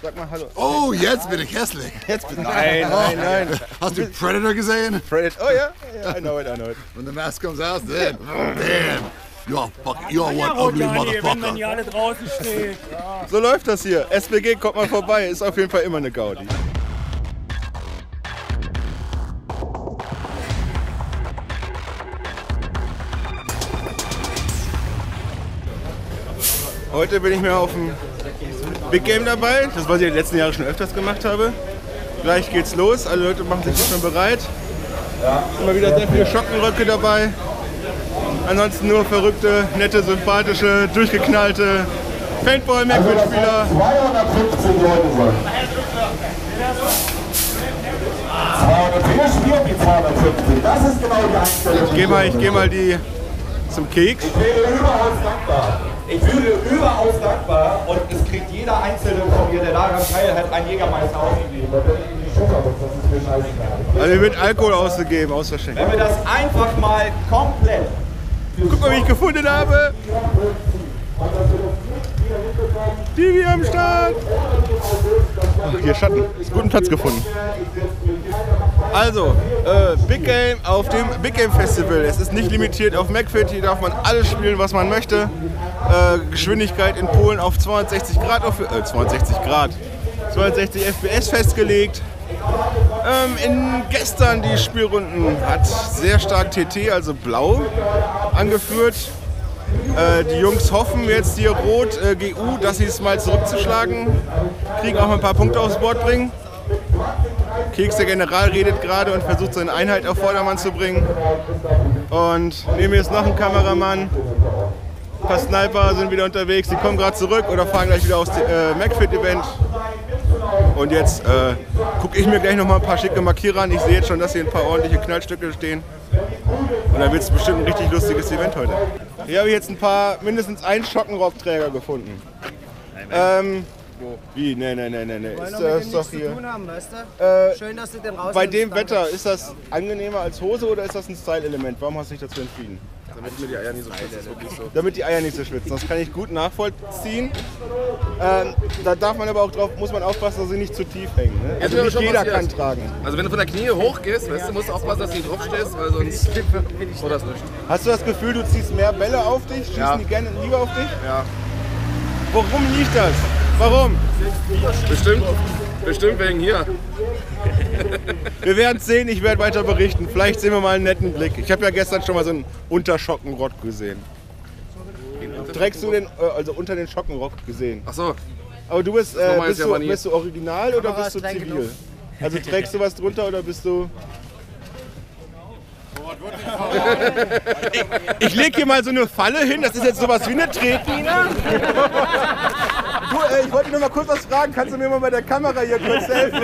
Sag mal Hallo. Oh, jetzt bin ich hässlich. Jetzt bin Nein. Hast du Predator gesehen? Predator. Oh ja, I know it. When the mask comes out, then, damn. You're one ugly motherfucker. Wenn ihr alle draußen steht. So läuft das hier. SBG, kommt mal vorbei. Ist auf jeden Fall immer eine Gaudi. Heute bin ich mir auf dem Big Game dabei, das was ich die letzten Jahre schon öfters gemacht habe. Gleich geht's los, alle Leute machen sich schon bereit. Immer wieder sehr viele Schockenröcke dabei. Ansonsten nur verrückte, nette, sympathische, durchgeknallte Paintball-Mac-Mitspieler. 250 Leute sollen. 200, wer spielt die 250? Das ist genau die Einstellung. Ich geh mal die zum Keks. Ich wäre überaus dankbar. Ich würde überaus dankbar und es kriegt jeder Einzelne von mir, der daran teilhat, einen Jägermeister ausgegeben. Da bin ich in die Schuckerbox, das ist mir scheißegal. Also wird Alkohol ausgegeben, aus Verschenken. Wenn wir das einfach mal komplett... Guck mal, wie ich gefunden habe. Divi am Start. Ach, hier Schatten. Ist guten Platz gefunden. Also, Big Game auf dem Big Game Festival. Es ist nicht limitiert auf McFit. Hier darf man alles spielen, was man möchte. Geschwindigkeit in Polen auf 260 FPS festgelegt. Gestern die Spielrunden hat sehr stark TT, also blau, angeführt. Die Jungs hoffen jetzt hier rot, GU, dass sie es mal zurückzuschlagen. Kriegen auch mal ein paar Punkte aufs Board bringen. Keks, der General, redet gerade und versucht seine Einheit auf Vordermann zu bringen. Und neben mir ist noch ein Kameramann. Ein paar Sniper sind wieder unterwegs, die kommen gerade zurück oder fahren gleich wieder aus dem McFit-Event. Und jetzt gucke ich mir gleich noch mal ein paar schicke Markierer an. Ich sehe jetzt schon, dass hier ein paar ordentliche Knallstücke stehen. Und dann wird es bestimmt ein richtig lustiges Event heute. Hier habe ich jetzt mindestens einen Schockenrockträger gefunden. Wie? Nee. Ist das doch hier. Zu tun haben, weißt du? Schön, dass du den raus. Bei dem Wetter, ist das angenehmer als Hose oder ist das ein Style-Element? Warum hast du dich dazu entschieden? Damit mir die Eier nicht so schwitzen, ist wirklich so. Damit die Eier nicht so schwitzen, das kann ich gut nachvollziehen. Da darf man aber auch drauf, muss man aufpassen, dass sie nicht zu tief hängen. Ne? Also nicht jeder kann tragen. Also wenn du von der Knie hoch gehst, weißt du, musst du aufpassen, dass du nicht draufstehst, weil sonst oder das nicht. Hast du das Gefühl, du ziehst mehr Bälle auf dich? Schießen die gerne lieber auf dich? Ja. Worum liegt das? Warum? Bestimmt wegen hier. Wir werden es sehen, ich werde weiter berichten. Vielleicht sehen wir mal einen netten Blick. Ich habe ja gestern schon mal so einen Unterschockenrock gesehen. Trägst du den, also unter den Schockenrock gesehen? Ach so. Aber du bist du original oder bist du zivil? Also trägst du was drunter oder bist du... Ich lege hier mal so eine Falle hin, das ist jetzt sowas wie eine Tretmine. Du, ich wollte nur mal kurz was fragen, kannst du mir mal bei der Kamera hier kurz helfen?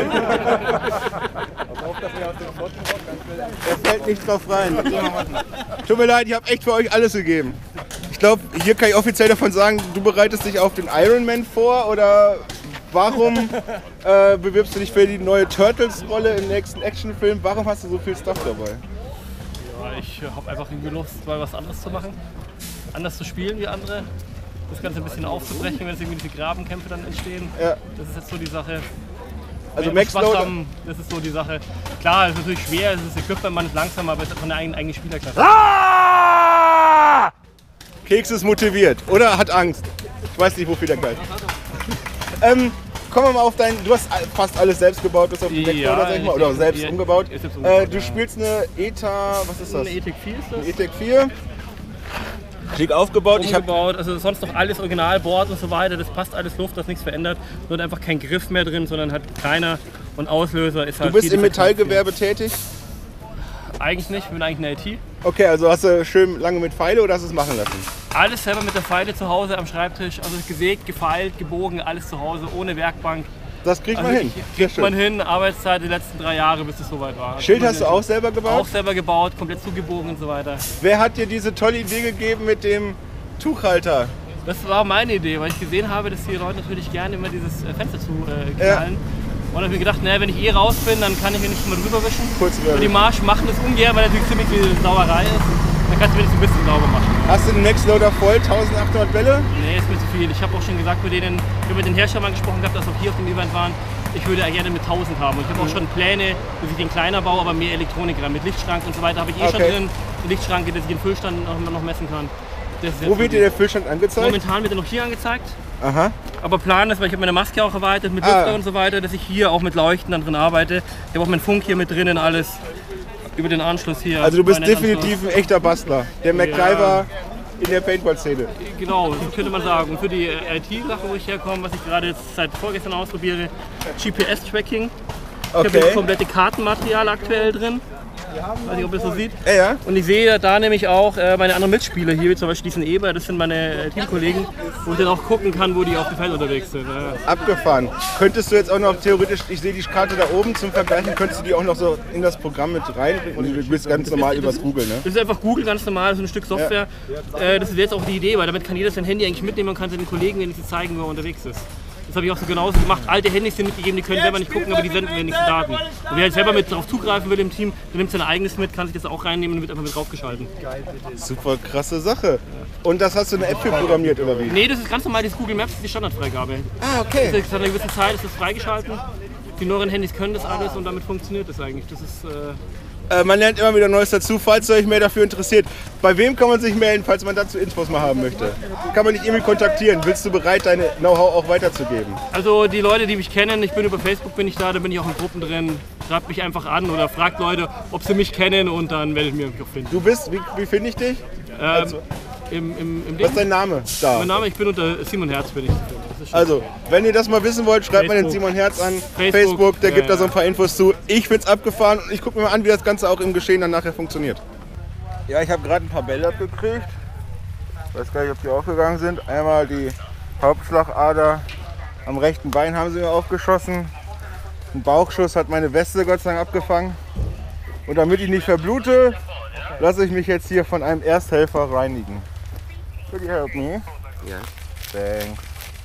Da fällt nicht drauf rein. Tut mir leid, ich habe echt für euch alles gegeben. Ich glaube, hier kann ich offiziell davon sagen, du bereitest dich auf den Ironman vor oder warum bewirbst du dich für die neue Turtles-Rolle im nächsten Actionfilm? Warum hast du so viel Stuff dabei? Ich habe einfach irgendwie Lust, mal was anderes zu machen, anders zu spielen wie andere, das Ganze ein bisschen aufzubrechen, wenn es irgendwie diese Grabenkämpfe dann entstehen. Ja. Das ist jetzt so die Sache. Also Max haben, das ist so die Sache. Klar, es ist natürlich schwer, es ist Equipment, man ist langsam, aber es ist von der eigenen Spielerklasse. Ah! Keks ist motiviert oder hat Angst. Ich weiß nicht, wofür der galt. Kommen wir mal auf du hast fast alles selbst gebaut, bis auf den Vektor, sag ich mal, oder selbst umgebaut. Du spielst eine ETA, was ist das? Eine ETEC 4 ist das? Eine ETEC 4. Schick aufgebaut. Also sonst noch alles Originalboard und so weiter, das passt alles Luft, da ist nichts verändert. Nur hat einfach kein Griff mehr drin, sondern hat kleiner und Auslöser ist halt. Du bist im Metallgewerbe tätig? Eigentlich nicht, ich bin eigentlich eine IT. Okay, also hast du schön lange mit Pfeile oder hast du es machen lassen? Alles selber mit der Pfeile zu Hause am Schreibtisch, also gesägt, gefeilt, gebogen, alles zu Hause, ohne Werkbank. Das kriegt man hin. Kriegt man hin, Arbeitszeit die letzten 3 Jahre, bis es soweit war. Schild hast du auch selber gebaut? Auch selber gebaut, komplett zugebogen und so weiter. Wer hat dir diese tolle Idee gegeben mit dem Tuchhalter? Das war meine Idee, weil ich gesehen habe, dass die Leute natürlich gerne immer dieses Fenster zu knallen. Und dann habe ich mir gedacht, naja, wenn ich raus bin, dann kann ich mir nicht mal drüber wischen. Und die Marsch machen das ungern, weil natürlich ziemlich viel Sauerei ist. Dann kannst du wenigstens ein bisschen sauber machen. Hast du den Max-Loader voll, 1800 Bälle? Nee, ist mir zu viel. Ich habe auch schon gesagt, ich habe mit den Herstellern gesprochen gehabt, dass auch hier auf dem Event waren. Ich würde gerne mit 1000 haben. Und ich habe auch schon Pläne, dass ich den kleiner baue, aber mehr Elektronik rein. Mit Lichtschrank und so weiter habe ich schon drin. Eine Lichtschranke, dass ich den Füllstand noch messen kann. Wo wird dir der Füllstand angezeigt? Momentan wird er noch hier angezeigt. Aha. Aber Plan ist, weil ich habe meine Maske auch erweitert mit Lüfter und so weiter, dass ich hier auch mit Leuchten dann drin arbeite. Ich habe auch meinen Funk hier mit drinnen, alles über den Anschluss hier. Also du bist definitiv ein echter Bastler. Der MacGyver in der Paintball-Szene. Genau, so könnte man sagen. Und für die IT-Sache, wo ich herkomme, was ich gerade jetzt seit vorgestern ausprobiere, GPS-Tracking. Ich habe das komplette Kartenmaterial aktuell drin. Weiß nicht, ob ihr das so sieht. Ja. Und ich sehe da nämlich auch meine anderen Mitspieler hier, wie zum Beispiel diesen Eber, das sind meine Teamkollegen, wo ich dann auch gucken kann, wo die auf dem Feld unterwegs sind. Abgefahren. Könntest du jetzt auch noch theoretisch, ich sehe die Karte da oben zum Vergleichen, könntest du die auch noch so in das Programm mit reinbringen? Und du bist ganz normal übers Google, ne? Das ist einfach Google, ganz normal, so ein Stück Software. Ja. Das ist jetzt auch die Idee, weil damit kann jeder sein Handy eigentlich mitnehmen und kann seinen Kollegen wenigstens zeigen, wo er unterwegs ist. Das habe ich auch so genauso gemacht. Alte Handys sind mitgegeben, die können selber nicht gucken, aber die senden wenigstens Daten. Und wer halt selber mit drauf zugreifen will im Team, der nimmt sein eigenes mit, kann sich das auch reinnehmen und wird einfach mit draufgeschalten. Super krasse Sache. Und das hast du eine App für programmiert, oder wie? Nee, das ist ganz normal, das Google Maps ist die Standardfreigabe. Ah, okay. Das ist, nach einer gewissen Zeit ist das freigeschalten. Die neueren Handys können das alles und damit funktioniert das eigentlich. Das ist, man lernt immer wieder Neues dazu, falls ihr euch mehr dafür interessiert. Bei wem kann man sich melden, falls man dazu Infos mal haben möchte? Kann man dich irgendwie kontaktieren? Bist du bereit, deine Know-how auch weiterzugeben? Also die Leute, die mich kennen, ich bin über Facebook bin ich da bin ich auch in Gruppen drin. Schreibt mich einfach an oder fragt Leute, ob sie mich kennen und dann werdet ihr mich auch finden. Du bist, wie finde ich dich? Was ist dein Name? Da. Mein Name, ich bin unter Simon Herz bin ich. Also, wenn ihr das mal wissen wollt, schreibt mal den Simon Herz an. Facebook, der gibt da so ein paar Infos zu. Ich find's abgefahren und ich gucke mir mal an, wie das Ganze auch im Geschehen dann nachher funktioniert. Ja, ich habe gerade ein paar Bälle abgekriegt. Ich weiß gar nicht, ob die aufgegangen sind. Einmal die Hauptschlagader am rechten Bein haben sie mir aufgeschossen. Ein Bauchschuss hat meine Weste Gott sei Dank abgefangen. Und damit ich nicht verblute, lasse ich mich jetzt hier von einem Ersthelfer reinigen. Could you help me? Yeah. Thanks.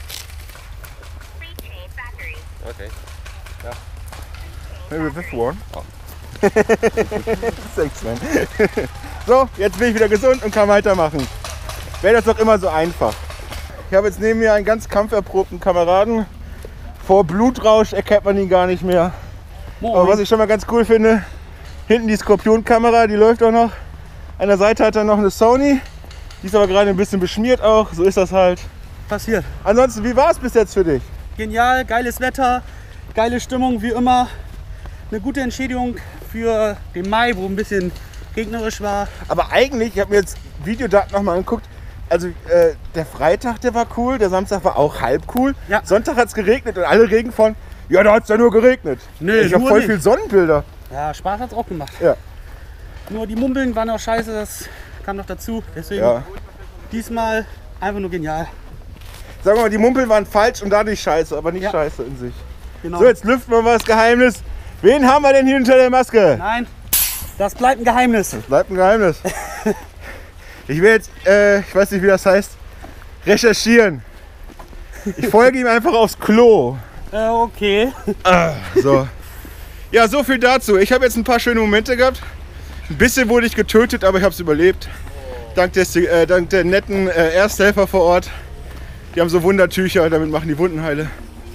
Okay. Yeah. Maybe this one. Oh. Thanks, man. So, jetzt bin ich wieder gesund und kann weitermachen. Wäre das doch immer so einfach. Ich habe jetzt neben mir einen ganz kampferprobten Kameraden. Vor Blutrausch erkennt man ihn gar nicht mehr. Aber was ich schon mal ganz cool finde, hinten die Skorpion-Kamera, die läuft auch noch. An der Seite hat er noch eine Sony. Die ist aber gerade ein bisschen beschmiert auch. So ist das halt. Passiert. Ansonsten, wie war es bis jetzt für dich? Genial, geiles Wetter, geile Stimmung wie immer. Eine gute Entschädigung für den Mai, wo ein bisschen regnerisch war. Aber eigentlich, ich habe mir jetzt Videodaten nochmal angeguckt. Also der Freitag, der war cool, der Samstag war auch halb cool. Ja. Sonntag hat es geregnet und alle reden von, ja, da hat es ja nur geregnet. Nö, ich habe voll viel Sonnenbilder. Ja, Spaß hat es auch gemacht. Ja. Nur die Mumbeln waren auch scheiße, das kam noch dazu. Deswegen diesmal einfach nur genial. Sagen wir mal, die Mumpeln waren falsch und dadurch scheiße, aber nicht scheiße in sich. Genau. So, jetzt lüften wir mal das Geheimnis. Wen haben wir denn hier hinter der Maske? Nein, das bleibt ein Geheimnis. Das bleibt ein Geheimnis. Ich will jetzt, ich weiß nicht wie das heißt, recherchieren. Ich folge ihm einfach aufs Klo. Okay. So. Ja, so viel dazu. Ich habe jetzt ein paar schöne Momente gehabt. Ein bisschen wurde ich getötet, aber ich habe es überlebt. Dank der netten Ersthelfer vor Ort. Die haben so Wundertücher, damit machen die Wunden heile.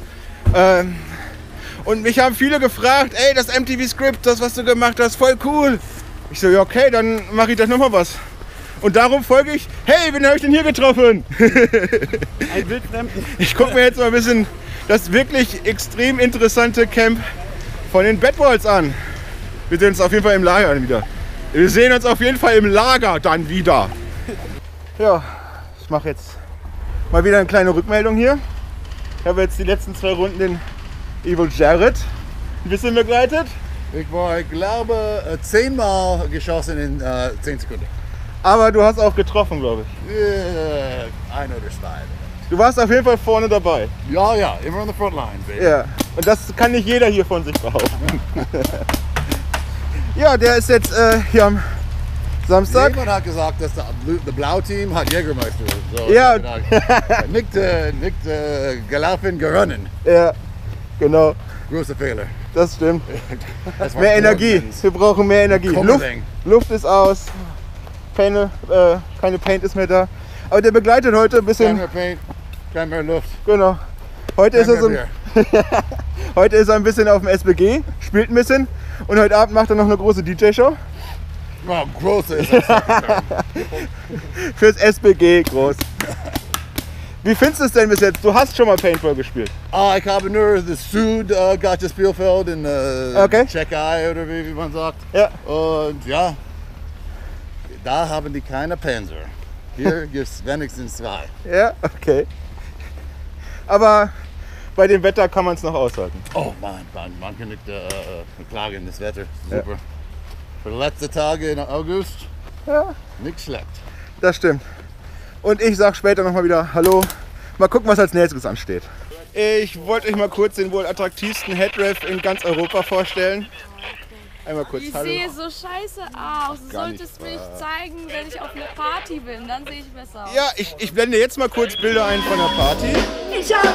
Und mich haben viele gefragt, ey, das MTV Script, das was du gemacht hast, voll cool. Ich so, ja okay, dann mache ich das nochmal was. Und darum folge ich, hey, wen habe ich denn hier getroffen? Ein Wildfremden. Ich gucke mir jetzt mal ein bisschen das wirklich extrem interessante Camp von den Bad Boys an. Wir sehen uns auf jeden Fall im Lager dann wieder. Wir sehen uns auf jeden Fall im Lager dann wieder. Ja, ich mache jetzt mal wieder eine kleine Rückmeldung hier. Ich habe jetzt die letzten 2 Runden den Evil Jared ein bisschen begleitet. Ich war, ich glaube, 10-mal geschossen in 10 Sekunden. Aber du hast auch getroffen, glaube ich. Ein oder zwei. Du warst auf jeden Fall vorne dabei. Ja, ja, immer on the front line, baby. Ja, und das kann nicht jeder hier von sich behaupten. Ja, der ist jetzt hier am Samstag. Jemand hat gesagt, dass das Blau-Team hat Jägermeister. So, Ja. Nicht gelaufen, geronnen. Ja, genau. Großer Fehler. Das stimmt. Das war Mehr Energie. Nordens. Wir brauchen mehr Energie. Komm, Luft, Ding. Luft ist aus. keine Paint ist mehr da. Aber der begleitet heute ein bisschen. Kein mehr Paint, kein mehr Luft. Genau. Heute ist er ein bisschen auf dem SBG, spielt ein bisschen und heute Abend macht er noch eine große DJ-Show. Oh, große ist das. Fürs SBG groß. Wie findest du es denn bis jetzt? Du hast schon mal Paintball gespielt. Ich habe nur das Süd-Gatsche Spielfeld in Tschechei oder wie man sagt. Ja. Und ja, da haben die keine Panzer. Hier gibt es wenigstens 2. Ja, okay. Aber bei dem Wetter kann man es noch aushalten. Oh man kann nicht beklagen, das Wetter ist super. Ja. Für die letzten Tage in August, nicht schlecht. Das stimmt. Und ich sag später nochmal wieder Hallo. Mal gucken, was als nächstes ansteht. Ich wollte euch mal kurz den wohl attraktivsten Headref in ganz Europa vorstellen. Einmal kurz Ich Hallo. sehe so scheiße aus. Du solltest mich zeigen, wenn ich auf einer Party bin. Dann sehe ich besser aus. Ja, ich blende jetzt mal kurz Bilder ein von der Party. Ich hab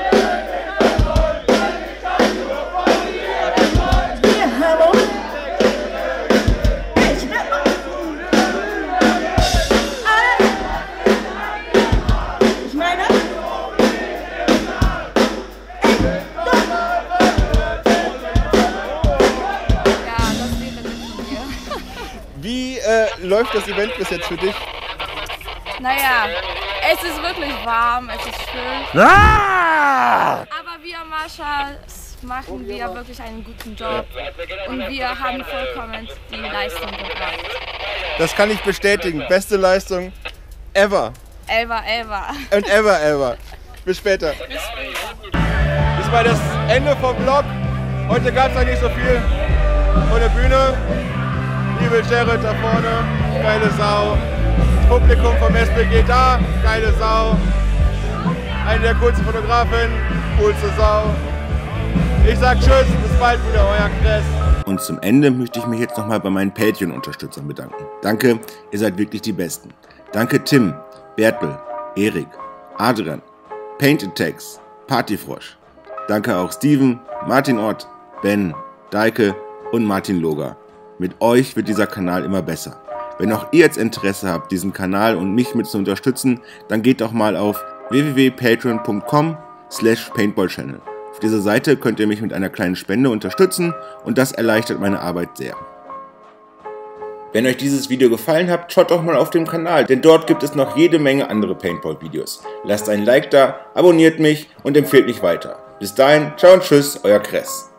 Wie läuft das Event bis jetzt für dich? Naja, es ist wirklich warm, es ist schön. Aber wir Marshals machen wir wirklich einen guten Job und wir haben vollkommen die Leistung gebracht. Das kann ich bestätigen. Beste Leistung ever. Ever. Und ever. Bis später. Das war das Ende vom Vlog. Heute gab es ja nicht so viel von der Bühne. Liebe Jared da vorne, geile Sau. Das Publikum vom SBG da, geile Sau. Eine der coolsten Fotografen, coolste Sau. Ich sag Tschüss, bis bald wieder, euer Kress. Und zum Ende möchte ich mich jetzt nochmal bei meinen Patreon-Unterstützern bedanken. Danke, ihr seid wirklich die Besten. Danke Tim, Bertel, Erik, Adrian, Paint Attacks, Partyfrosch. Danke auch Steven, Martin Ott, Ben, Daike und Martin Loger. Mit euch wird dieser Kanal immer besser. Wenn auch ihr jetzt Interesse habt, diesen Kanal und mich mit zu unterstützen, dann geht doch mal auf www.patreon.com/paintballchannel. Auf dieser Seite könnt ihr mich mit einer kleinen Spende unterstützen und das erleichtert meine Arbeit sehr. Wenn euch dieses Video gefallen hat, schaut doch mal auf dem Kanal, denn dort gibt es noch jede Menge andere Paintball-Videos. Lasst einen Like da, abonniert mich und empfehlt mich weiter. Bis dahin, ciao und tschüss, euer Kress.